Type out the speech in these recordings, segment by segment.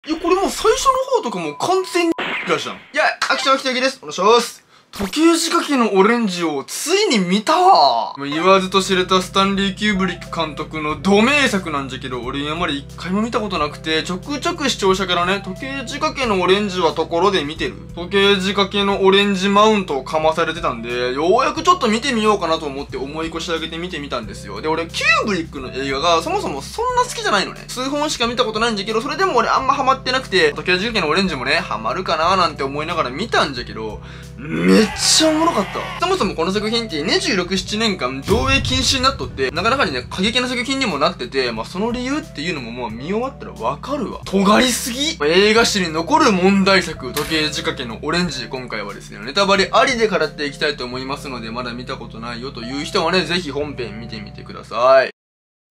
いや、これもう最初の方とかもう完全にじゃん。いや、アクション秋田です。お願いします。時計仕掛けのオレンジをついに見たわ。言わずと知れたスタンリー・キューブリック監督のド名作なんじゃけど、俺今まで一回も見たことなくて、ちょくちょく視聴者からね、時計仕掛けのオレンジはところで見てる。時計仕掛けのオレンジマウントをかまされてたんで、ようやくちょっと見てみようかなと思って思い越し上げて見てみたんですよ。で、俺、キューブリックの映画がそもそもそんな好きじゃないのね。数本しか見たことないんじゃけど、それでも俺あんまハマってなくて、時計仕掛けのオレンジもね、ハマるかなーなんて思いながら見たんじゃけど、めっちゃおもろかった。そもそもこの作品って26、7年間上映禁止になっとって、なかなかにね、過激な作品にもなってて、その理由っていうのも見終わったらわかるわ。尖りすぎ映画史に残る問題作、時計仕掛けのオレンジ。今回はですね、ネタバレありで語っていきたいと思いますので、まだ見たことないよという人はね、ぜひ本編見てみてください。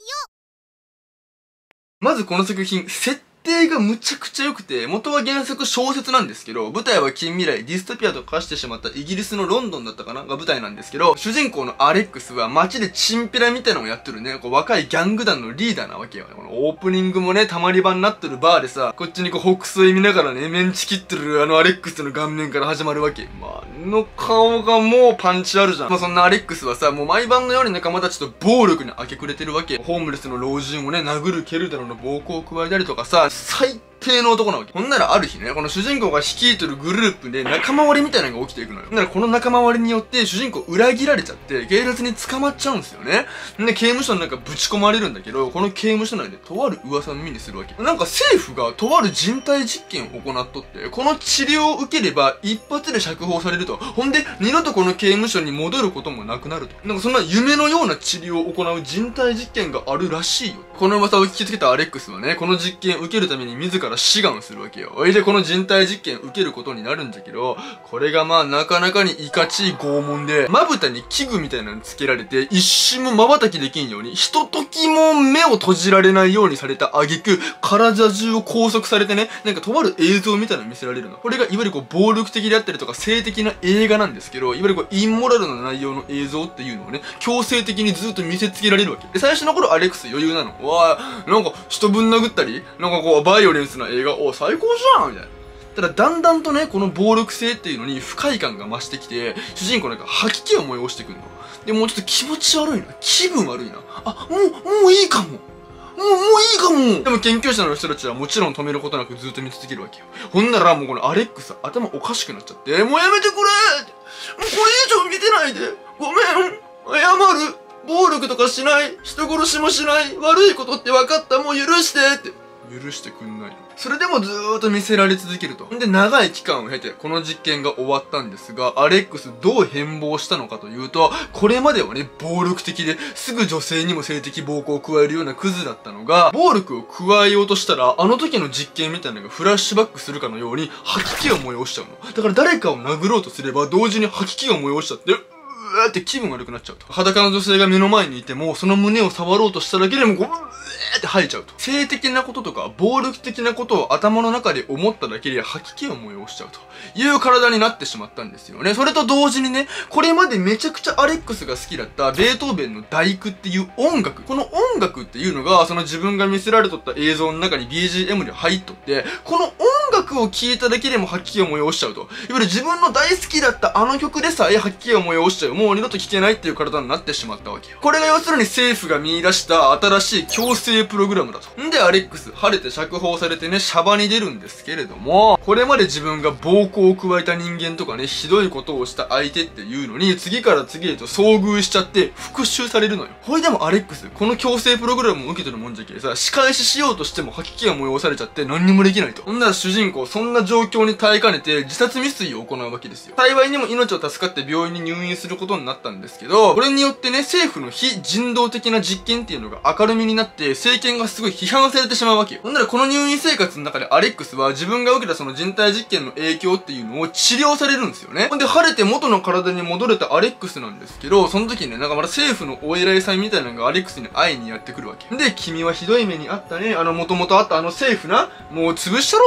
まずこの作品、設定がむちゃくちゃ良くて、元は原作小説なんですけど、舞台は近未来、ディストピアと化してしまったイギリスのロンドンだったかなが舞台なんですけど、主人公のアレックスは街でチンピラみたいなのをやってるね、若いギャング団のリーダーなわけよ。このオープニングもね、たまり場になってるバーでさ、こっちに北斎見ながらね、メンチ切ってるアレックスの顔面から始まるわけ。の顔がもうパンチあるじゃん。そんなアレックスはさ、もう毎晩のように仲間たちと暴力に明け暮れてるわけ。ホームレスの老人をね、殴る蹴るだろうの暴行を加えたりとかさ、最低の男なわけ。ほんならある日ね、この主人公が率いてるグループで仲間割れみたいなのが起きていくのよ。ほんならこの仲間割れによって主人公裏切られちゃって、警察に捕まっちゃうんですよね。で、刑務所の中ぶち込まれるんだけど、この刑務所内でとある噂を耳にするわけ。なんか政府がとある人体実験を行っとって、この治療を受ければ一発で釈放されると。ほんで、二度とこの刑務所に戻ることもなくなると。なんかそんな夢のような治療を行う人体実験があるらしいよ。この噂を聞きつけたアレックスはね、この実験を受けるために自ら志願するわけよ。おいでこの人体実験を受けることになるんだけど、これがなかなかにいかちい拷問で、まぶたに器具みたいなのつけられて、一瞬も瞬きできんように、ひとときも目を閉じられないようにされた挙句、体中を拘束されてね、なんかとある映像みたいなの見せられるの。これがいわゆる暴力的であったりとか性的な映画なんですけど、いわゆるインモラルな内容の映像っていうのをね、強制的にずっと見せつけられるわけ。で、最初の頃アレックス余裕なの。わー、なんか人ぶん殴ったり、なんかバイオレンスな映画、最高じゃんみたいな。ただ、だんだんとね、この暴力性っていうのに不快感が増してきて、主人公なんか吐き気を催してくんの。で、もうちょっと気持ち悪いな。気分悪いな。もういいかも。もういいかも。でも研究者の人たちはもちろん止めることなくずっと見続けるわけよ。ほんならもうこのアレックス頭おかしくなっちゃって、もうやめてくれって。もうこれ以上見てないで。ごめん。謝る。暴力とかしない。人殺しもしない。悪いことって分かった。もう許してって。許してくんないの。それでもずーっと見せられ続けると。で、長い期間を経て、この実験が終わったんですが、アレックスどう変貌したのかというと、これまではね、暴力的ですぐ女性にも性的暴行を加えるようなクズだったのが、暴力を加えようとしたら、あの時の実験みたいなのがフラッシュバックするかのように、吐き気を催しちゃうの。だから誰かを殴ろうとすれば、同時に吐き気を催しちゃって、うーって気分悪くなっちゃうと。裸の女性が目の前にいても、その胸を触ろうとしただけでも、うーって吐いちゃうと。性的なこととか、暴力的なことを頭の中で思っただけで吐き気を催しちゃうという体になってしまったんですよね。それと同時にね、これまでめちゃくちゃアレックスが好きだったベートーベンの第九っていう音楽。この音楽っていうのが、その自分が見せられとった映像の中に BGM で入っとって、この音楽を聴いただけでも吐き気を催しちゃうと。いわゆる自分の大好きだったあの曲でさえ吐き気を催しちゃう。もう二度と聴けないっていう体になってしまったわけよ。これが要するに政府が見出した新しい強制プログラムだと。んでアレックス、晴れて釈放されてね、シャバに出るんですけれども、これまで自分が暴行を加えた人間とかね、ひどいことをした相手っていうのに、次から次へと遭遇しちゃって復讐されるのよ。ほいでもアレックス、この強制プログラムを受けてるもんじゃけさ、仕返ししようとしても吐き気が催されちゃって何にもできないと。ほんなら主人公、そんな状況に耐えかねて自殺未遂を行うわけですよ。幸いにも命を助かって病院に入院することになったんですけど、これによってね、政府の非人道的な実験っていうのが明るみになって、政権がすごい批判されてしまうわけよ。ほんならこの入院生活の中でアレックスは自分が受けたその人体実験の影響っていうのを治療されるんですよね。ほんで晴れて元の体に戻れたアレックスなんですけど、その時にね、なんかまた政府のお偉いさんみたいなのがアレックスに会いにやってくるわけ。で、君はひどい目にあったね。もともとあった政府な、もう潰しちゃろうと。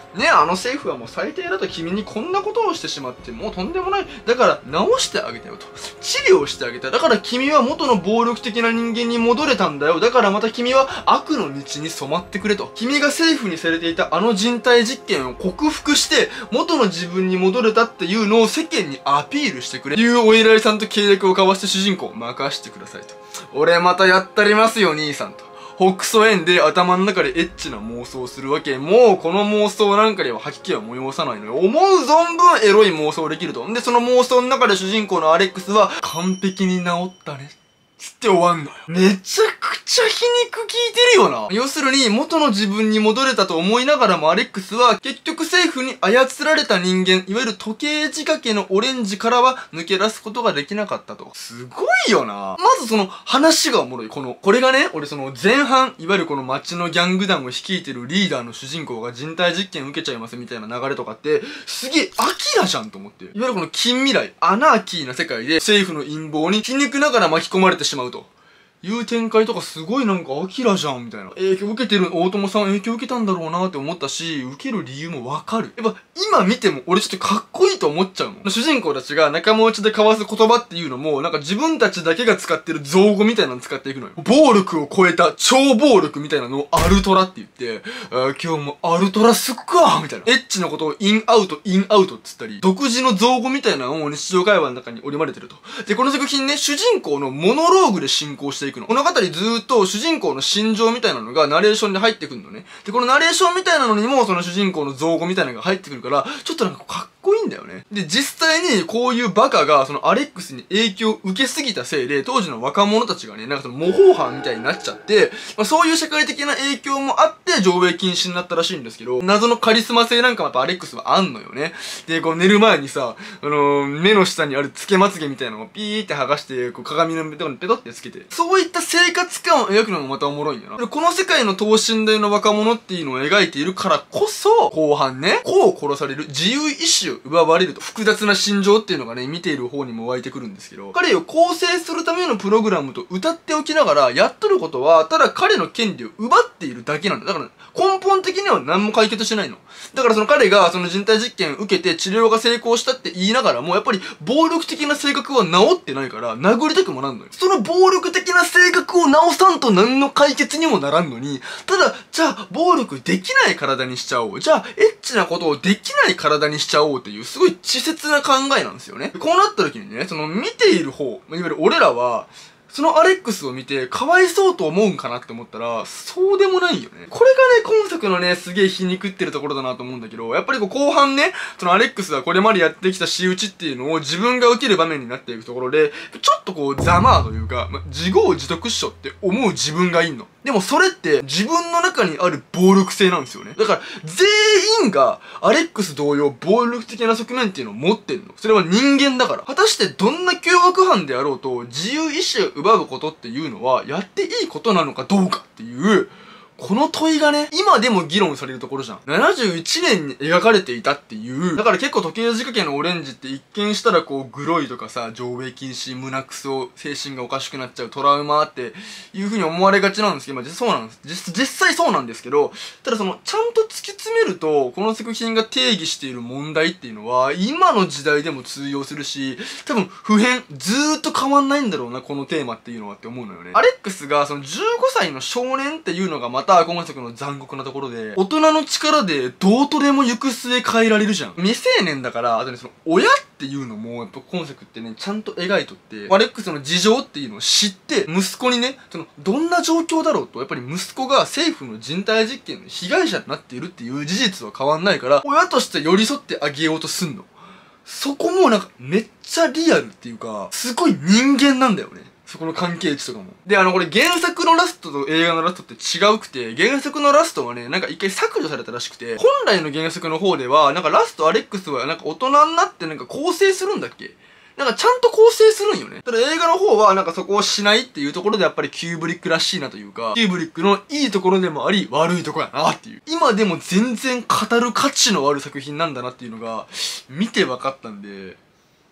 ね、あの政府はもう最低だと、君にこんなことをしてしまってもうとんでもない。だから直してあげたよと。治療してあげた。だから君は元の暴力的な人間に戻れたんだよ。だからまた君は悪の道に染まってくれと。君が政府にされていたあの人体実験を克服して元の自分に戻れたっていうのを世間にアピールしてくれ。いうお偉いさんと契約を交わして主人公を任してくださいと。俺またやったりますよ兄さんと。北総園で頭の中でエッチな妄想をするわけ。もうこの妄想なんかでは吐き気は催さないのよ。思う存分エロい妄想できると。で、その妄想の中で主人公のアレックスは完璧に治ったね。つって終わんのよ。めちゃくちゃ皮肉効いてるよな。要するに、元の自分に戻れたと思いながらもアレックスは、結局政府に操られた人間、いわゆる時計仕掛けのオレンジからは抜け出すことができなかったと。すごいよな。まずその話がおもろい。これがね、俺その前半、いわゆるこの街のギャング団を率いてるリーダーの主人公が人体実験受けちゃいますみたいな流れとかって、すげえアキラじゃんと思って。いわゆるこの近未来、アナーキーな世界で政府の陰謀に皮肉ながら巻き込まれてしまうと。いう展開とかすごいなんかアキラじゃんみたいな。影響受けてる大友さん影響受けたんだろうなって思ったし、受ける理由もわかる。やっぱ今見ても俺ちょっとかっこいいと思っちゃうもん。主人公たちが仲間内で交わす言葉っていうのもなんか自分たちだけが使ってる造語みたいなの使っていくのよ。暴力を超えた超暴力みたいなのをアルトラって言って、今日もアルトラすっかみたいな。エッチなことをインアウトって言ったり、独自の造語みたいなのを日常会話の中に織り交ぜてると。で、この作品ね、主人公のモノローグで進行していくの。物語ずーっと主人公の心情みたいなのがナレーションで入ってくるのね。で、このナレーションみたいなのにもその主人公の造語みたいなのが入ってくるから、ちょっとなんかかっこいいんだよね。で、実際にこういうバカがそのアレックスに影響を受けすぎたせいで、当時の若者たちがね、なんかその模倣犯みたいになっちゃって、そういう社会的な影響もあって上映禁止になったらしいんですけど、謎のカリスマ性なんかもやっぱアレックスはあんのよね。で、こう寝る前にさ、目の下にあるつけまつげみたいなのをピーって剥がして、こう鏡のところにペトってつけて、そういった生活感を描くのもまたおもろいんだよな。で、この世界の等身大の若者っていうのを描いているからこそ、後半ね、子を殺される、自由意志を奪われると、複雑な心情っていうのがね、見ている方にも湧いてくるんですけど、彼を構成するためのプログラムと歌っておきながら、やっとることは、ただ彼の権利を奪っているだけなんだ。だから、根本的には何も解決しないの。だからその彼がその人体実験を受けて治療が成功したって言いながらも、やっぱり暴力的な性格は治ってないから、殴りたくもなんのよ。その暴力的な性格を治さんと何の解決にもならんのに、ただ、じゃあ暴力できない体にしちゃおう。じゃあエッチなことをできない体にしちゃおうっていう、すごい稚拙な考えなんですよね。こうなった時にね、その見ている方、いわゆる俺らは、そのアレックスを見て、かわいそうと思うんかなって思ったら、そうでもないよね。これがね、今作のね、すげえ皮肉ってるところだなと思うんだけど、やっぱりこう後半ね、そのアレックスがこれまでやってきた仕打ちっていうのを自分が受ける場面になっていくところで、ちょっとこうざまあというか、自業自得っしょって思う自分がいんの。でもそれって自分の中にある暴力性なんですよね。だから全員がアレックス同様暴力的な側面っていうのを持ってんの。それは人間だから。果たしてどんな凶悪犯であろうと自由意志を奪うことっていうのはやっていいことなのかどうかっていう、この問いがね、今でも議論されるところじゃん。71年に描かれていたっていう。だから結構時計仕掛けのオレンジって一見したらこうグロいとかさ、上映禁止、胸クソ、精神がおかしくなっちゃう、トラウマっていう風に思われがちなんですけど、実際そうなんです。実際そうなんですけど、ただその、ちゃんと突き詰めると、この作品が定義している問題っていうのは、今の時代でも通用するし、多分普遍、ずーっと変わんないんだろうな、このテーマっていうのはって思うのよね。アレックスがその15歳の少年っていうのがまた今作の残酷なところで、大人の力でどうとでも行く末変えられるじゃん。未成年だから、あとね、その親っていうのも、やっぱ今作ってね、ちゃんと描いとって、アレックスの事情っていうのを知って、息子にね、その、どんな状況だろうと、やっぱり息子が政府の人体実験の被害者になっているっていう事実は変わんないから、親として寄り添ってあげようとすんの。そこもなんか、めっちゃリアルっていうか、すごい人間なんだよね。そこの関係値とかも。で、これ原作のラストと映画のラストって違うくて、原作のラストはね、なんか一回削除されたらしくて、本来の原作の方では、なんかラストアレックスはなんか大人になってなんか構成するんだっけ？なんかちゃんと構成するんよね。ただ映画の方はなんかそこをしないっていうところでやっぱりキューブリックらしいなというか、キューブリックのいいところでもあり、悪いところやなっていう。今でも全然語る価値のある作品なんだなっていうのが、見て分かったんで、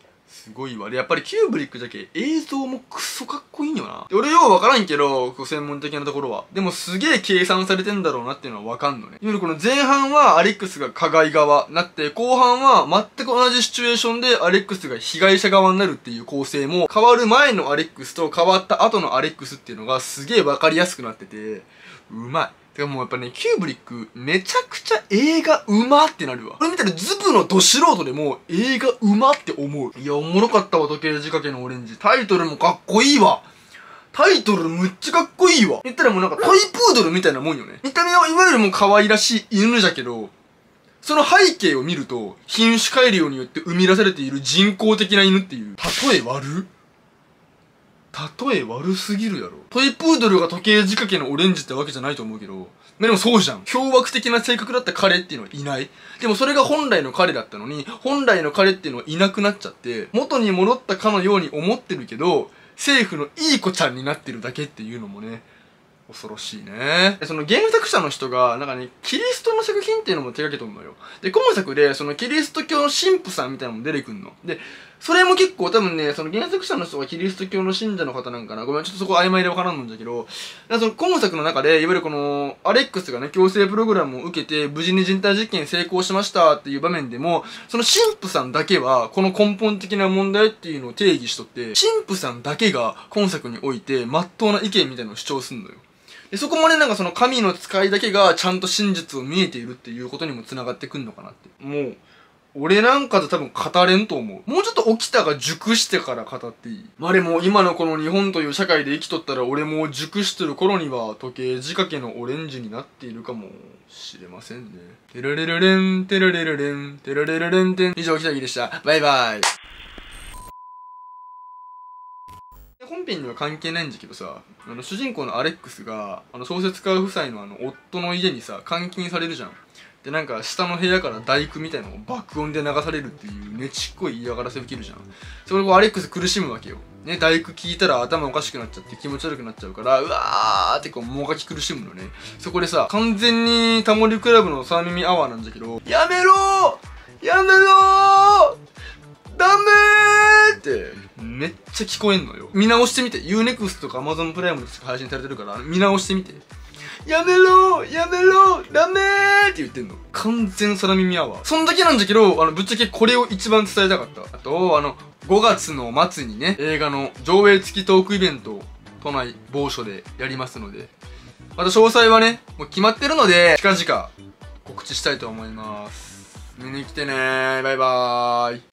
すごいわ。で、やっぱりキューブリックだけ映像もクソかっこいいんよな。で俺ようわからんけど、専門的なところは。でもすげえ計算されてんだろうなっていうのはわかんのね。いわゆるこの前半はアレックスが加害側なって、後半は全く同じシチュエーションでアレックスが被害者側になるっていう構成も、変わる前のアレックスと変わった後のアレックスっていうのがすげえわかりやすくなってて、うまい。てかもうやっぱね、キューブリック、めちゃくちゃ映画うまってなるわ。これ見たらズブのド素人でも映画うまって思う。いや、おもろかったわ、時計仕掛けのオレンジ。タイトルもかっこいいわ。タイトルむっちゃかっこいいわ。言ったらもうなんかトイプードルみたいなもんよね。見た目はいわゆるもう可愛らしい犬じゃけど、その背景を見ると、品種改良によって生み出されている人工的な犬っていう。例え悪すぎるやろ。トイプードルが時計仕掛けのオレンジってわけじゃないと思うけど。でもそうじゃん。凶悪的な性格だった彼っていうのはいない。でもそれが本来の彼だったのに、本来の彼っていうのはいなくなっちゃって、元に戻ったかのように思ってるけど、政府のいい子ちゃんになってるだけっていうのもね、恐ろしいね。その原作者の人が、なんかね、キリストの作品っていうのも手掛けとんのよ。で、今作で、そのキリスト教の神父さんみたいなのも出てくんの。で、それも結構多分ね、その原作者の人がキリスト教の信者の方なんかな。ごめん、ちょっとそこ曖昧でわからんのんだけど、その今作の中で、いわゆるこの、アレックスがね、強制プログラムを受けて、無事に人体実験成功しましたっていう場面でも、その神父さんだけは、この根本的な問題っていうのを定義しとって、神父さんだけが今作において、真っ当な意見みたいなのを主張すんのよ。でそこもね、なんかその神の使いだけがちゃんと真実を見えているっていうことにも繋がってくんのかなって。もう、俺なんかで多分語れんと思う。もうちょっと沖田が熟してから語っていい。まあでも今のこの日本という社会で生きとったら俺も熟してる頃には時計仕掛けのオレンジになっているかもしれませんね。テラレレレン、テラレレレン、テラレレレンテン。以上、北木でした。バイバイ。本編には関係ないんだけどさ、主人公のアレックスが、小説家夫妻の夫の家にさ、監禁されるじゃん。で、なんか、下の部屋から大工みたいなのを爆音で流されるっていうねちっこい嫌がらせを受けるじゃん。それでアレックス苦しむわけよ。ね、大工聞いたら頭おかしくなっちゃって気持ち悪くなっちゃうから、うわーってこう、もがき苦しむのね。そこでさ、完全にタモリクラブの空耳アワーなんだけど、やめろーやめろーダメーってめっちゃ聞こえんのよ。見直してみて。Unext とか Amazon プライムでしか配信されてるから見直してみて。やめろーやめろーダメーって言ってんの。完全空耳アワー。そんだけなんだけど、ぶっちゃけこれを一番伝えたかった。あと、5月の末にね、映画の上映付きトークイベントを都内某所でやりますので、また詳細はね、もう決まってるので、近々告知したいと思います。見に来てねー。バイバーイ。